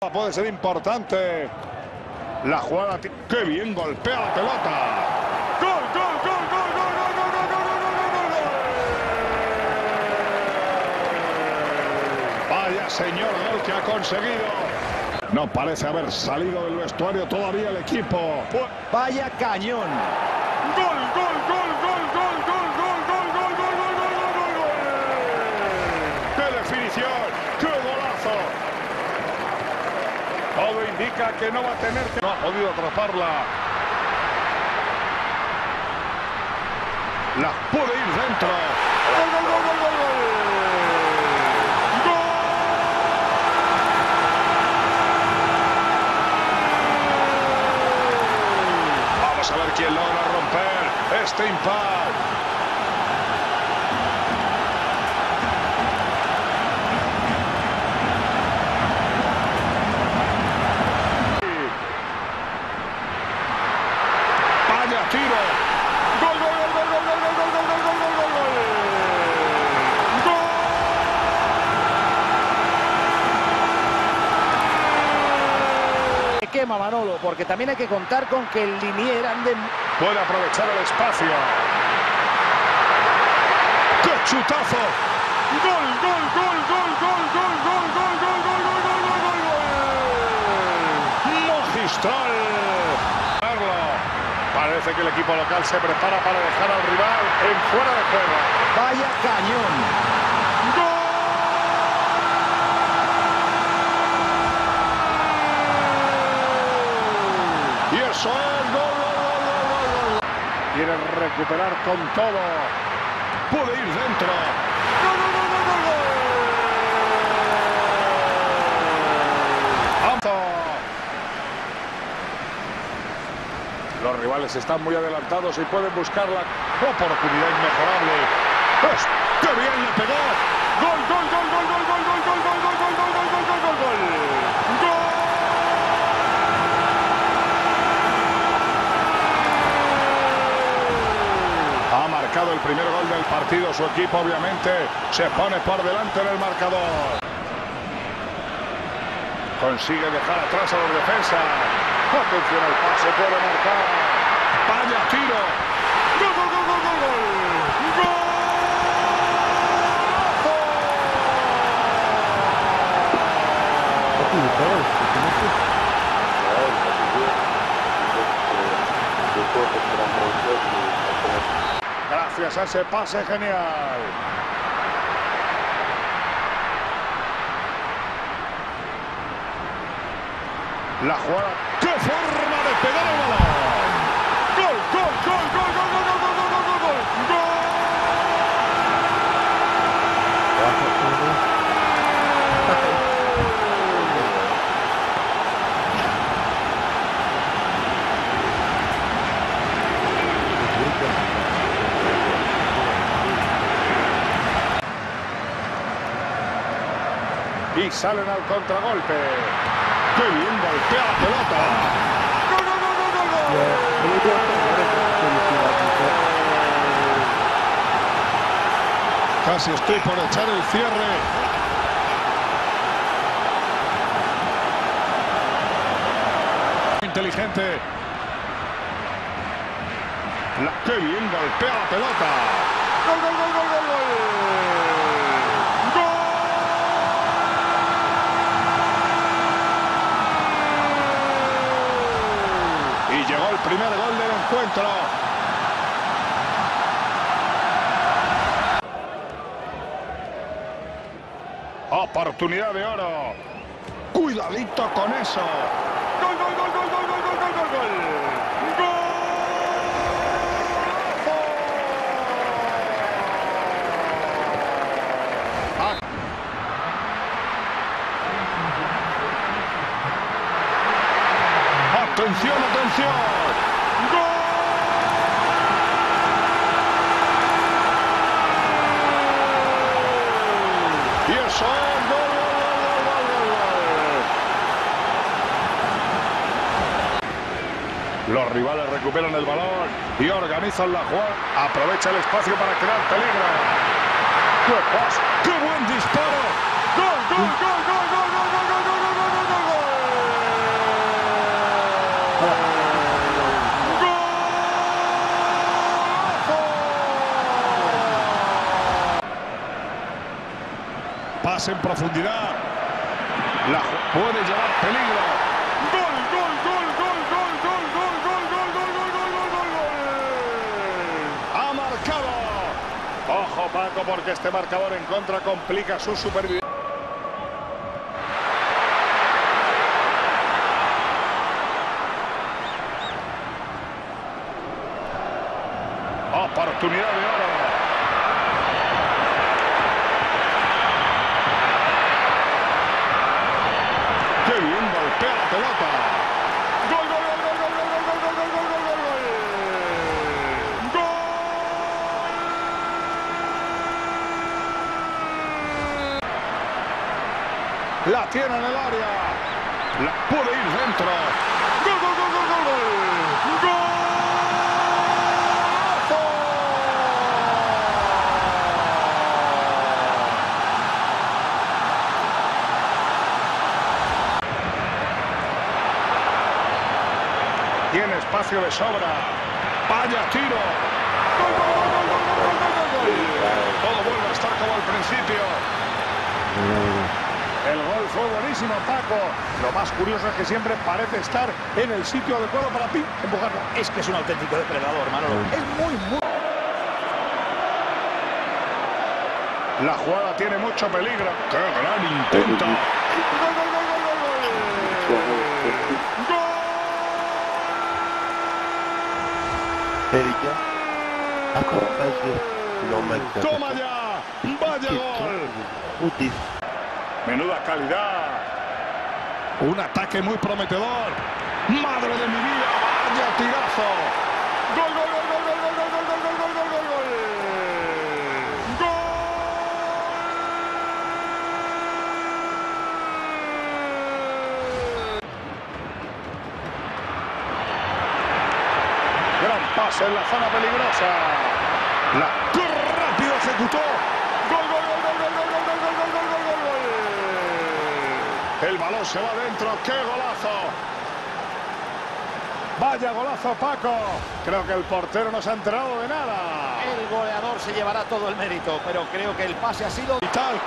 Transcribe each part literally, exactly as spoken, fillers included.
Puede ser importante. La jugada. ¡Qué bien golpea la pelota! ¡Gol, gol, gol, gol, gol, gol, gol, gol, gol, gol, gol, gol! Vaya señor gol que ha conseguido. No parece haber salido del vestuario todavía el equipo. Vaya cañón. ¡Gol, gol, gol, gol, gol, gol, gol, gol, gol, gol, gol, gol, gol, gol! ¡Qué definición! ¡Qué golazo! Todo indica que no va a tener que... No ha podido atraparla. La puede ir dentro. ¡Gol, gol, gol, gol, gol, gol! Vamos a ver quién logra romper este impacto. Tiro. Gol, gol, gol, gol, gol, gol, gol, gol, gol, gol, gol, gol, gol. Gol. Quema Manolo, porque también hay que contar con que el linier ande... Puede aprovechar el espacio. ¡Qué chutazo! Gol, gol, gol, gol, gol, gol, gol, gol, gol, gol, gol, gol, gol, gol, gol. Magistral. Parece que el equipo local se prepara para dejar al rival en fuera de juego. Vaya cañón. ¡Gol! Y eso es gol, gol, gol, gol, gol. Quiere recuperar con todo. Puede ir dentro. ¡Gol, gol, gol, gol, gol! Los rivales están muy adelantados y pueden buscar la oportunidad inmejorable. ¡Pues qué bien le pegó! ¡Gol, gol, gol, gol, gol, gol, gol, gol, gol, gol, gol, gol, gol, gol, gol, gol, gol! Ha marcado el primer gol del partido. Su equipo obviamente se pone por delante en el marcador. Consigue dejar atrás a los defensas. Atención al pase, puede marcar. Vaya tiro. ¡Gol, gol, gol, gol, gol, gol! Gracias a ese pase genial. La jugada. ¡Qué forma de pegar el balón! ¡Gol, gol, gol, gol, gol, gol, gol, gol, gol, gol, gol! Y salen al contragolpe. ¡Qué bien golpea la pelota! ¡Gol, gol, gol, gol, gol! Casi estoy por echar el cierre. Inteligente. La, ¡qué bien golpea la pelota! ¡Gol, gol, gol, gol, gol, gol! Llegó el primer gol del encuentro. Oportunidad de oro. Cuidadito con eso. Gol, gol, gol, gol, gol, gol, gol, gol, gol, gol. Atención, atención. ¡Gol! Y eso es gol, gol, gol, gol, gol, gol. Los rivales recuperan el balón y organizan la jugada. Aprovecha el espacio para crear peligro. ¡Qué pase! ¡Qué buen disparo! ¡Gol, gol, gol, gol, gol, gol, gol, gol, gol, gol, gol, gol! pase en profundidad. La puede llevar peligro. ¡Gol, gol, gol, gol, gol, gol, gol, gol, gol, gol, gol, gol, gol, gol, gol! ¡Ha marcado! Ojo, Paco, porque este marcador en contra complica su supervivencia. Oportunidad de oro. ¡Qué bien golpea la pelota! ¡Gol, gol, gol, gol, gol, gol, gol, gol, gol, gol, gol, gol, gol! ¡Gol! La tiene en el área. La puede ir dentro. ¡Gol, gol, gol, gol, gol, gol! ¡Gol! Tiene espacio de sobra. Vaya tiro. ¡Gol, gol, gol, gol, gol, gol, gol, gol! Todo vuelve a estar como al principio. El gol fue buenísimo, Paco. Lo más curioso es que siempre parece estar en el sitio adecuado para ti empujarlo. Es que es un auténtico depredador, Manolo. Es muy, muy... La jugada tiene mucho peligro. ¡Qué gran intento! ¡Gol, gol, gol, gol, gol, gol! ¡Gol! ¡Toma ya! ¡Vaya gol! Menuda calidad. Un ataque muy prometedor. ¡Madre de mi vida! ¡Vaya tirazo! ¡Gol, gol, gol, gol, gol, gol, gol, gol, gol, gol, gol, gol, gol! Gran pase en la zona peligrosa. La ¡qué rápido ejecutó! ¡Gol, gol, gol, gol, gol, gol, gol, gol, gol, gol, gol, gol, gol! El balón se va dentro. ¡Qué golazo! Vaya golazo, Paco. Creo que el portero no se ha enterado de nada. El goleador se llevará todo el mérito, pero creo que el pase ha sido vital.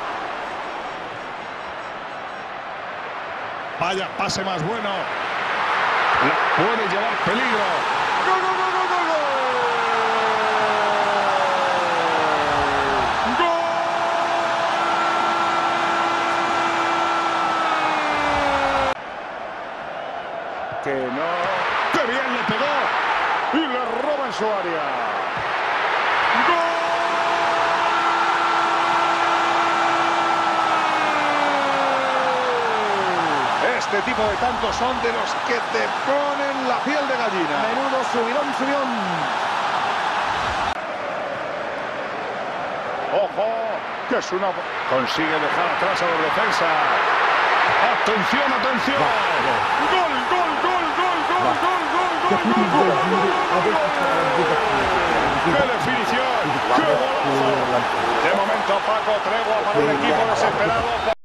Vaya pase más bueno. La puede llevar peligro. ¡Gol, gol, gol, gol, gol, gol! ¡Gol! Que no. ¡Qué bien le pegó! Y le roba en su área. ¡Gol! Este tipo de tantos son de los que te ponen la piel de gallina. menudo subidón, subidón. ¡Ojo! Que es una... Consigue dejar atrás a la defensa. ¡Atención, atención! ¡Gol, gol, gol, gol, gol, gol, gol, gol, gol, gol, gol, gol! ¡Qué definición! ¡Qué golazo! De momento, Paco, tregua para un equipo desesperado.